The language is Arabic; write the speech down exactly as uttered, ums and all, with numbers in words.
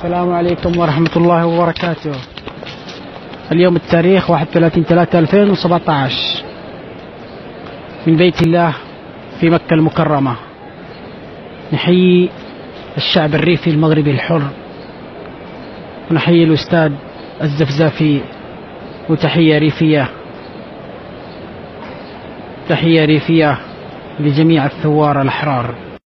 السلام عليكم ورحمة الله وبركاته. اليوم التاريخ واحد وثلاثين ثلاثة ألفين وسبعة عشر من بيت الله في مكة المكرمة. نحيي الشعب الريفي المغربي الحر، ونحيي الأستاذ الزفزافي، وتحية ريفية تحية ريفية لجميع الثوار الأحرار.